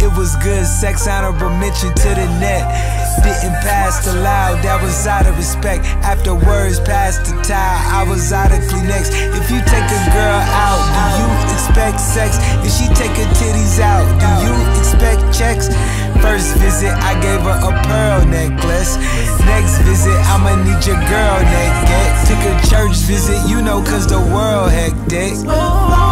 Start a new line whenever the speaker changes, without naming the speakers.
It was good sex, honorable mention to the net. Didn't pass the loud, that was out of respect. After words passed the towel, I was out of Kleenex. If you take a girl out, do you expect sex? If she take her titties out, do you expect checks? First visit, I gave her a pearl necklace. Next visit, I'ma need your girl naked. Took a church visit, you know, cause the world hectic.